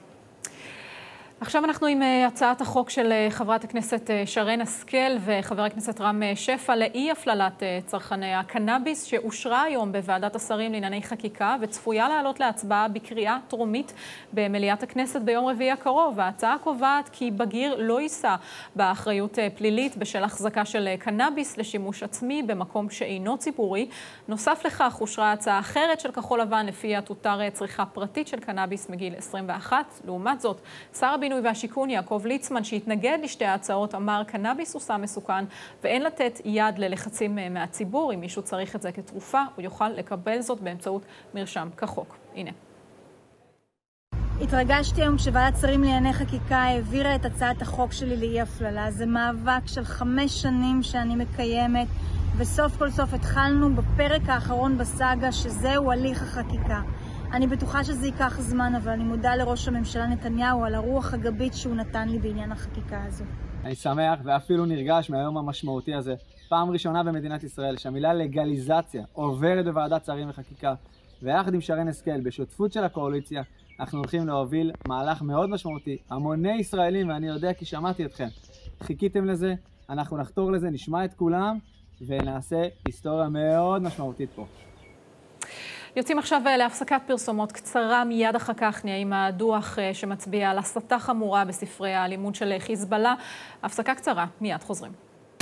עכשיו אנחנו עם הצעת החוק של חברת הכנסת שרן השכל וחבר הכנסת רם שפע לאי הפללת צרכני הקנאביס, שאושרה היום בוועדת השרים לענייני חקיקה וצפויה לעלות להצבעה בקריאה טרומית במליאת הכנסת ביום רביעי הקרוב. ההצעה קובעת כי בגיר לא יישא באחריות פלילית בשל החזקה של קנאביס לשימוש עצמי במקום שאינו ציבורי. נוסף לכך אושרה הצעה אחרת של כחול לבן לפיה תותר צריכה פרטית של קנאביס מגיל 21. לעומת זאת, שר הבינוי והשיכון יעקב ליצמן, שהתנגד לשתי ההצעות, אמר קנאביס הוא סם מסוכן ואין לתת יד ללחצים מהציבור. אם מישהו צריך את זה כתרופה, הוא יוכל לקבל זאת באמצעות מרשם כחוק. הנה. התרגשתי היום כשוועדת שרים לענייני חקיקה העבירה את הצעת החוק שלי לאי הפללה. זה מאבק של 5 שנים שאני מקיימת, וסוף כל סוף התחלנו בפרק האחרון בסאגה, שזהו הליך החקיקה. אני בטוחה שזה ייקח זמן, אבל אני מודה לראש הממשלה נתניהו על הרוח הגבית שהוא נתן לי בעניין החקיקה הזו. אני שמח ואפילו נרגש מהיום המשמעותי הזה. פעם ראשונה במדינת ישראל שהמילה לגליזציה עוברת בוועדת שרים וחקיקה, ויחד עם שרן השכל בשותפות של הקואליציה, אנחנו הולכים להוביל מהלך מאוד משמעותי. המוני ישראלים, ואני יודע כי שמעתי אתכם, חיכיתם לזה, אנחנו נחתור לזה, נשמע את כולם, ונעשה היסטוריה מאוד משמעותית פה. יוצאים עכשיו להפסקת פרסומות קצרה, מיד אחר כך נהיה עם הדוח שמצביע על הסתה חמורה בספרי הלימוד של חיזבאללה. הפסקה קצרה, מיד חוזרים.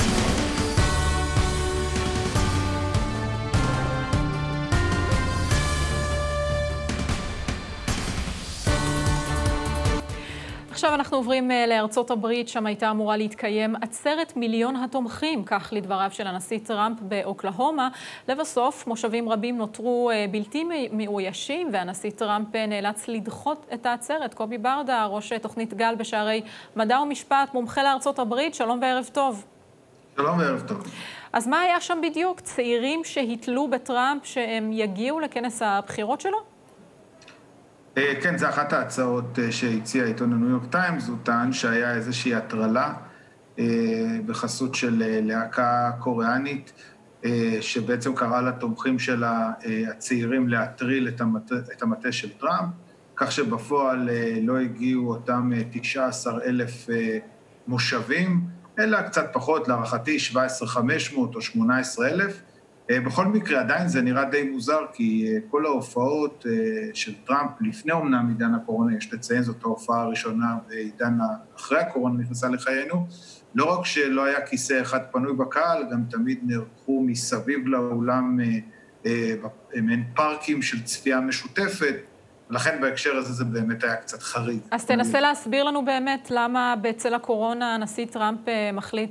עכשיו אנחנו עוברים לארצות הברית, שם הייתה אמורה להתקיים 10,000,000 התומכים, כך לדבריו של הנשיא טראמפ באוקלהומה. לבסוף, מושבים רבים נותרו בלתי מאוישים, והנשיא טראמפ נאלץ לדחות את העצרת. קובי ברדה, ראש תוכנית גל בשערי מדע ומשפט, מומחה לארצות הברית, שלום וערב טוב. שלום וערב טוב. אז מה היה שם בדיוק? צעירים שהתלו בטראמפ שהם יגיעו לכנס הבחירות שלו? כן, זו אחת ההצעות שהציע עיתון הניו יורק טיימס. הוא טען שהיה איזושהי הטרלה בחסות של להקה קוריאנית, שבעצם קרא לתומכים של הצעירים להטריל את המטה של טראמפ, כך שבפועל לא הגיעו אותם 19,000 מושבים, אלא קצת פחות, להערכתי 17,500 או 18,000. בכל מקרה, עדיין זה נראה די מוזר, כי כל ההופעות של טראמפ לפני אומנם עידן הקורונה, יש לציין, זאת ההופעה הראשונה בעידן אחרי הקורונה נכנסה לחיינו, לא רק שלא היה כיסא אחד פנוי בקהל, גם תמיד נערכו מסביב לאולם מעין פארקים של צפייה משותפת, לכן בהקשר הזה זה באמת היה קצת חריג. אז תנסה להסביר לנו באמת למה בצל הקורונה הנשיא טראמפ מחליט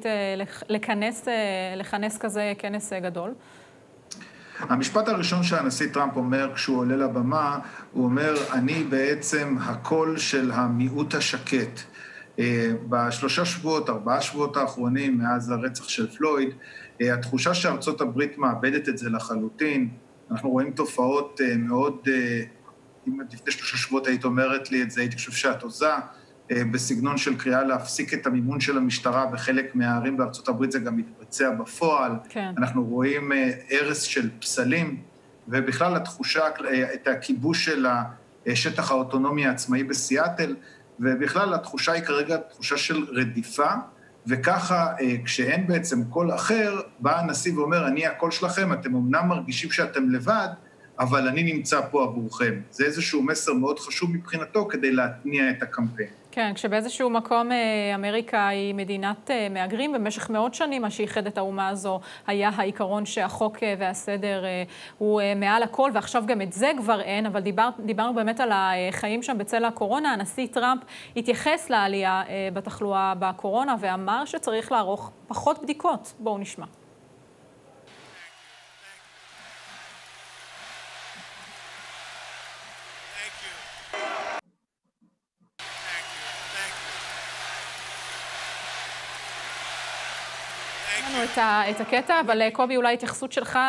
לכנס כזה כנס גדול. המשפט הראשון שהנשיא טראמפ אומר כשהוא עולה לבמה, הוא אומר, אני בעצם הקול של המיעוט השקט. בשלושה שבועות, 4 שבועות האחרונים, מאז הרצח של פלויד, התחושה שארצות הברית מאבדת את זה לחלוטין. אנחנו רואים תופעות מאוד, אם לפני 3 שבועות היית אומרת לי את זה, הייתי חושב שאת עוזה, בסגנון של קריאה להפסיק את המימון של המשטרה בחלק מהערים בארצות הברית, זה גם מתבצע בפועל. כן. אנחנו רואים הרס של פסלים, ובכלל התחושה, את הכיבוש של השטח האוטונומי העצמאי בסיאטל, ובכלל התחושה היא כרגע תחושה של רדיפה, וככה כשאין בעצם קול אחר, בא הנשיא ואומר, אני הקול שלכם, אתם אמנם מרגישים שאתם לבד, אבל אני נמצא פה עבורכם. זה איזשהו מסר מאוד חשוב מבחינתו כדי להתניע את הקמפיין. כן, כשבאיזשהו מקום אמריקה היא מדינת מהגרים, במשך מאות שנים מה שייחד את האומה הזו היה העיקרון שהחוק והסדר הוא מעל הכל, ועכשיו גם את זה כבר אין, אבל דיברנו באמת על החיים שם בצל הקורונה. הנשיא טראמפ התייחס לעלייה בתחלואה בקורונה ואמר שצריך לערוך פחות בדיקות. בואו נשמע. את הקטע, אבל קובי, אולי התייחסות שלך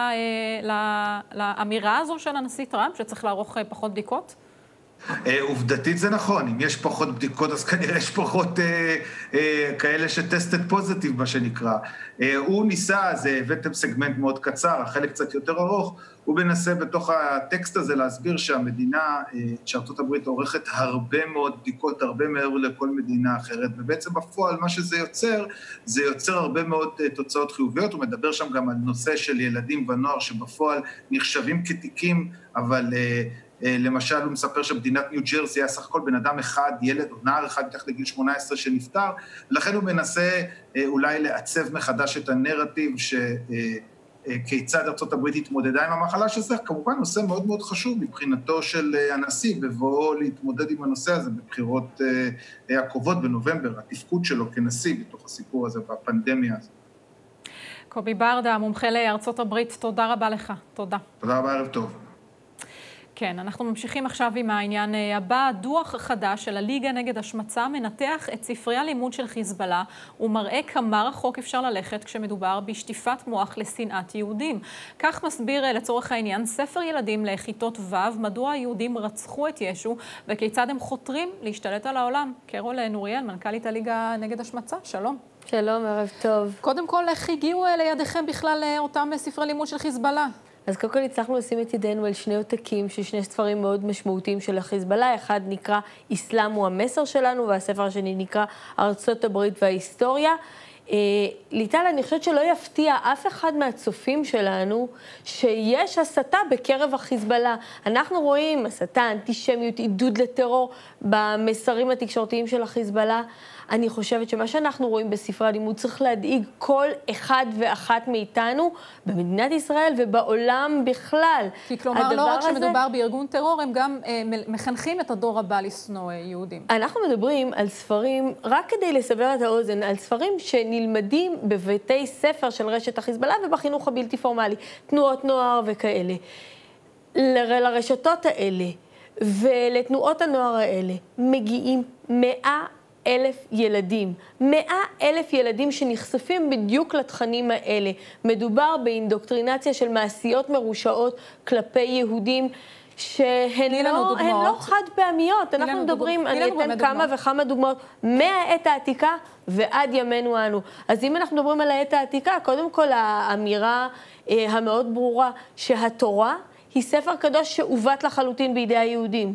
לאמירה הזו של הנשיא טראמפ, שצריך לערוך פחות בדיקות? עובדתית זה נכון, אם יש פחות בדיקות, אז כנראה יש פחות כאלה שטסטד פוזיטיב, מה שנקרא. הוא ניסה, זה הבאתם סגמנט מאוד קצר, החלק קצת יותר ארוך, הוא מנסה בתוך הטקסט הזה להסביר שהמדינה, שארצות הברית עורכת הרבה מאוד בדיקות, הרבה מעבר לכל מדינה אחרת, ובעצם בפועל מה שזה יוצר, זה יוצר הרבה מאוד תוצאות חיוביות. הוא מדבר שם גם על נושא של ילדים ונוער שבפועל נחשבים כתיקים, אבל למשל הוא מספר שבמדינת ניו ג'רזי היה סך הכל בן אדם אחד, ילד או נער אחד מתחת לגיל 18 שנפטר, לכן הוא מנסה אולי לעצב מחדש את הנרטיב כיצד ארצות הברית התמודדה עם המחלה, שזה כמובן נושא מאוד מאוד חשוב מבחינתו של הנשיא, בבואו להתמודד עם הנושא הזה בבחירות הקרובות בנובמבר, התפקוד שלו כנשיא בתוך הסיפור הזה והפנדמיה הזאת. קובי ברדה, מומחה לארצות הברית, תודה רבה לך. תודה. תודה רבה, ערב טוב. כן, אנחנו ממשיכים עכשיו עם העניין הבא. דוח חדש של הליגה נגד השמצה מנתח את ספרי הלימוד של חיזבאללה ומראה כמה רחוק אפשר ללכת כשמדובר בשטיפת מוח לשנאת יהודים. כך מסביר לצורך העניין ספר ילדים לכיתות ו' מדוע היהודים רצחו את ישו וכיצד הם חותרים להשתלט על העולם. קרול נוריאל, מנכ"לית הליגה נגד השמצה, שלום. שלום, ערב טוב. קודם כל, איך הגיעו לידיכם בכלל אותם ספרי לימוד של חיזבאללה? אז קודם כל הצלחנו לשים את ידינו על שני עותקים של שני ספרים מאוד משמעותיים של החיזבאללה. אחד נקרא "אסלאם הוא המסר שלנו", והספר השני נקרא "ארצות הברית וההיסטוריה". ליטל, אני חושבת שלא יפתיע אף אחד מהצופים שלנו שיש הסתה בקרב החיזבאללה. אנחנו רואים הסתה, אנטישמיות, עידוד לטרור במסרים התקשורתיים של החיזבאללה. אני חושבת שמה שאנחנו רואים בספרי הלימוד צריך להדאיג כל אחד ואחת מאיתנו במדינת ישראל ובעולם בכלל. כי כלומר, לא רק שמדובר בארגון טרור, הם גם מחנכים את הדור הבא לשנוא יהודים. אנחנו מדברים על ספרים, רק כדי לסבר את האוזן, על ספרים שנלמדים בבתי ספר של רשת החיזבאללה ובחינוך הבלתי פורמלי, תנועות נוער וכאלה. לרשתות האלה ולתנועות הנוער האלה מגיעים 100,000 ילדים. 100,000 ילדים שנחשפים בדיוק לתכנים האלה. מדובר באינדוקטרינציה של מעשיות מרושעות כלפי יהודים שהן לא חד פעמיות. אנחנו מדברים, אני אתן כמה וכמה דוגמאות, מהעת העתיקה ועד ימינו אנו. אז אם אנחנו מדברים על העת העתיקה, קודם כל האמירה המאוד ברורה שהתורה היא ספר קדוש שעוות לחלוטין בידי היהודים.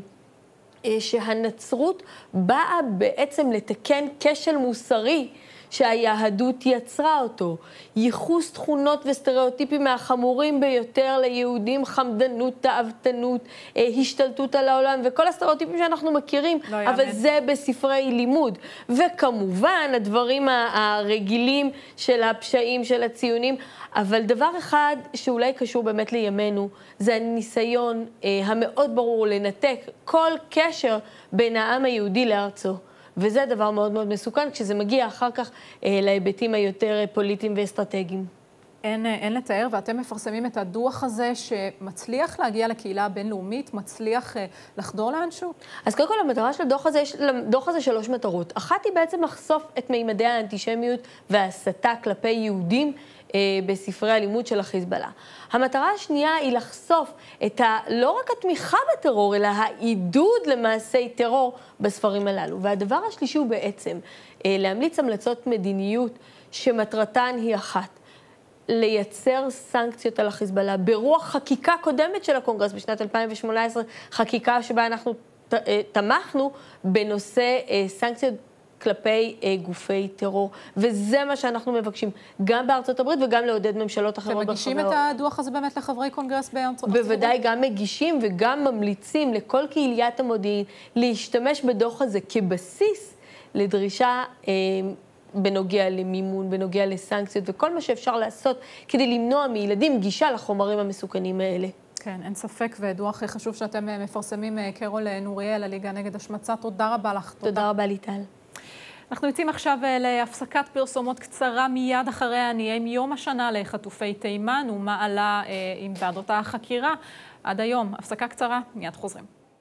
שהנצרות באה בעצם לתקן כשל מוסרי שהיהדות יצרה אותו. ייחוס תכונות וסטריאוטיפים מהחמורים ביותר ליהודים, חמדנות, תאוותנות, השתלטות על העולם, וכל הסטריאוטיפים שאנחנו מכירים, אבל זה בספרי לימוד. וכמובן, הדברים הרגילים של הפשעים, של הציונים, אבל דבר אחד שאולי קשור באמת לימינו, זה הניסיון המאוד ברור לנתק כל קשר בין העם היהודי לארצו. וזה דבר מאוד מאוד מסוכן, כשזה מגיע אחר כך להיבטים היותר פוליטיים ואסטרטגיים. אין לתאר, ואתם מפרסמים את הדוח הזה שמצליח להגיע לקהילה הבינלאומית, מצליח לחדור לאנשהו? אז קודם כל, המטרה של הדוח הזה 3 מטרות. אחת היא בעצם לחשוף את מימדי האנטישמיות וההסתה כלפי יהודים בספרי הלימוד של החיזבאללה. המטרה השנייה היא לחשוף לא רק התמיכה בטרור, אלא העידוד למעשי טרור בספרים הללו. והדבר השלישי הוא בעצם להמליץ המלצות מדיניות שמטרתן היא אחת. לייצר סנקציות על החיזבאללה ברוח חקיקה קודמת של הקונגרס בשנת 2018, חקיקה שבה אנחנו תמכנו בנושא סנקציות כלפי גופי טרור, וזה מה שאנחנו מבקשים, גם בארצות הברית וגם לעודד ממשלות אחרות ברחבי העולם. אתם מגישים את הדוח הזה באמת לחברי קונגרס בארצות הברית? בוודאי גם מגישים וגם ממליצים לכל קהיליית המודיעין להשתמש בדוח הזה כבסיס לדרישה בנוגע למימון, בנוגע לסנקציות, וכל מה שאפשר לעשות כדי למנוע מילדים גישה לחומרים המסוכנים האלה. כן, אין ספק, ודוח חשוב שאתם מפרסמים. קרול נוריאל, הליגה נגד השמצה, תודה רבה לך. תודה רבה ליטל. אנחנו יוצאים עכשיו להפסקת פרסומות קצרה, מיד אחריה נהיה עם יום השנה לחטופי תימן ומה עלה עם ועדות החקירה עד היום. הפסקה קצרה, מיד חוזרים.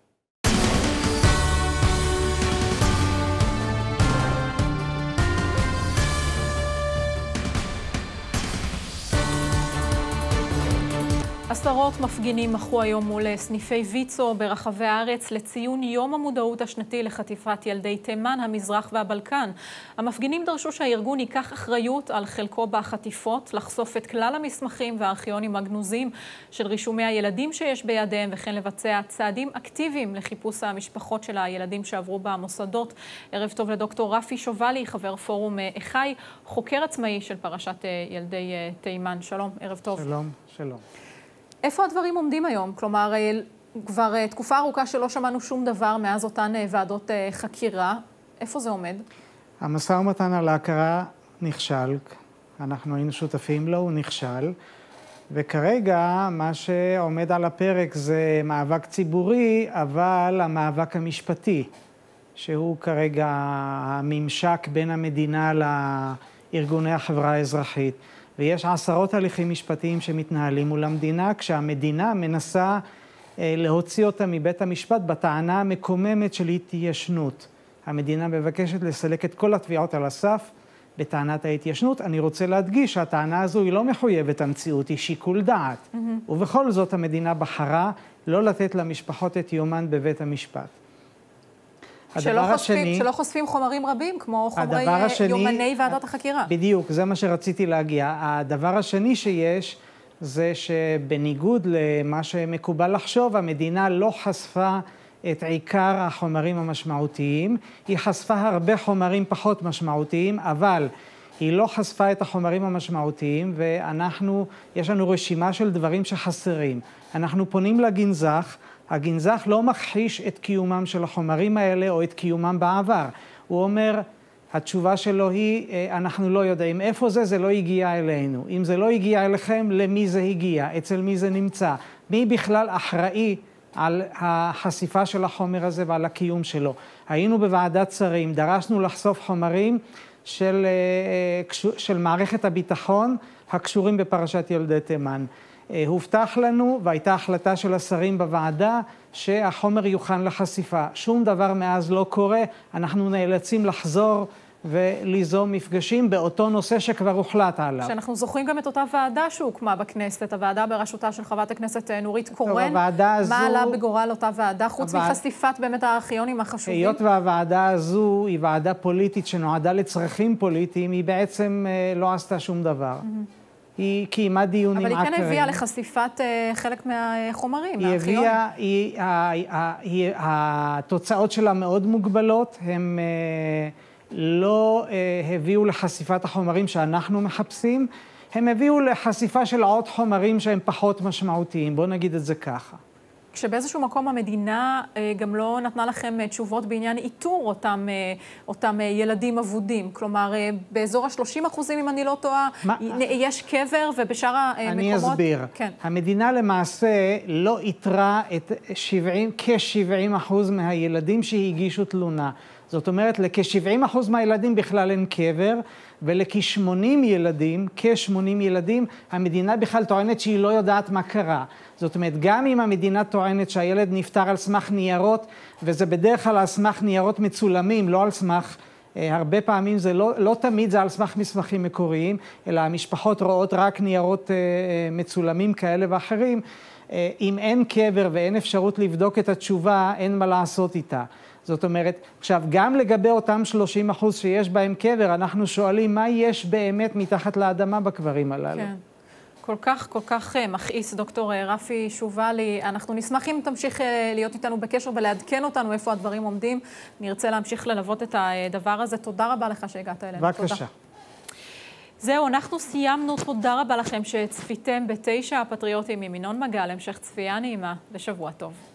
עשרות מפגינים מחו היום מול סניפי ויצו ברחבי הארץ לציון יום המודעות השנתי לחטיפת ילדי תימן, המזרח והבלקן. המפגינים דרשו שהארגון ייקח אחריות על חלקו בחטיפות, לחשוף את כלל המסמכים והארכיונים הגנוזים של רישומי הילדים שיש בידיהם, וכן לבצע צעדים אקטיביים לחיפוש המשפחות של הילדים שעברו במוסדות. ערב טוב לדוקטור רפי שובלי, חבר פורום אחי, חוקר עצמאי של פרשת ילדי תימן. שלום, ערב טוב. שלום, שלום. איפה הדברים עומדים היום? כלומר, כבר תקופה ארוכה שלא שמענו שום דבר מאז אותן ועדות חקירה. איפה זה עומד? המשא ומתן על ההכרה נכשל. אנחנו היינו שותפים לו, הוא נכשל. וכרגע מה שעומד על הפרק זה מאבק ציבורי, אבל המאבק המשפטי, שהוא כרגע הממשק בין המדינה לארגוני החברה האזרחית. ויש עשרות הליכים משפטיים שמתנהלים מול המדינה, כשהמדינה מנסה להוציא אותה מבית המשפט בטענה המקוממת של התיישנות. המדינה מבקשת לסלק את כל התביעות על הסף בטענת ההתיישנות. אני רוצה להדגיש שהטענה הזו היא לא מחויבת המציאות, היא שיקול דעת. ובכל זאת המדינה בחרה לא לתת למשפחות את יומן בבית המשפט. שלא חושפים חומרים רבים, כמו חומרי יומני ועדת החקירה. בדיוק, זה מה שרציתי להגיע. הדבר השני שיש, זה שבניגוד למה שמקובל לחשוב, המדינה לא חשפה את עיקר החומרים המשמעותיים. היא חשפה הרבה חומרים פחות משמעותיים, אבל היא לא חשפה את החומרים המשמעותיים, יש לנו רשימה של דברים שחסרים. אנחנו פונים לגנזך, הגנזך לא מכחיש את קיומם של החומרים האלה או את קיומם בעבר. הוא אומר, התשובה שלו היא, אנחנו לא יודעים איפה זה לא הגיע אלינו. אם זה לא הגיע אליכם, למי זה הגיע? אצל מי זה נמצא? מי בכלל אחראי על החשיפה של החומר הזה ועל הקיום שלו? היינו בוועדת שרים, דרשנו לחשוף חומרים של מערכת הביטחון הקשורים בפרשת ילדי תימן. הובטח לנו, והייתה החלטה של השרים בוועדה, שהחומר יוכן לחשיפה. שום דבר מאז לא קורה, אנחנו נאלצים לחזור וליזום מפגשים באותו נושא שכבר הוחלט עליו. שאנחנו זוכרים גם את אותה ועדה שהוקמה בכנסת, הוועדה בראשותה של חברת הכנסת נורית קורן. מה עלה בגורל אותה ועדה, חוץ מחשיפת באמת הארכיונים החשובים? היות והוועדה הזו היא ועדה פוליטית שנועדה לצרכים פוליטיים, היא בעצם לא עשתה שום דבר. היא קיימה דיונים אבל היא כן הביאה לחשיפת חלק מהחומרים, התוצאות שלה מאוד מוגבלות, הם לא הביאו לחשיפת החומרים שאנחנו מחפשים, הם הביאו לחשיפה של עוד חומרים שהם פחות משמעותיים, בואו נגיד את זה ככה. כשבאיזשהו מקום המדינה גם לא נתנה לכם תשובות בעניין איתור אותם ילדים אבודים. כלומר, באזור ה-30% אם אני לא טועה, יש קבר ובשאר המקומות... אני אסביר. כן. המדינה למעשה לא איתרה את כ-70% מהילדים שהגישו תלונה. זאת אומרת, לכ-70% מהילדים בכלל אין קבר, ולכ-80 ילדים, כ-80 ילדים, המדינה בכלל טוענת שהיא לא יודעת מה קרה. זאת אומרת, גם אם המדינה טוענת שהילד נפטר על סמך ניירות, וזה בדרך כלל על סמך ניירות מצולמים, לא על סמך, הרבה פעמים זה לא תמיד זה על סמך מסמכים מקוריים, אלא המשפחות רואות רק ניירות מצולמים כאלה ואחרים. אם אין קבר ואין אפשרות לבדוק את התשובה, אין מה לעשות איתה. זאת אומרת, עכשיו, גם לגבי אותם 30% שיש בהם קבר, אנחנו שואלים מה יש באמת מתחת לאדמה בקברים הללו. כן. כל כך מכעיס, דוקטור רפי שוואלי. אנחנו נשמח אם תמשיך להיות איתנו בקשר ולעדכן אותנו איפה הדברים עומדים. נרצה להמשיך ללוות את הדבר הזה. תודה רבה לך שהגעת אלינו. בבקשה. זהו, אנחנו סיימנו. תודה רבה לכם שצפיתם ב9 הפטריוטים עם ינון מגל. המשך צפייה נעימה ושבוע טוב.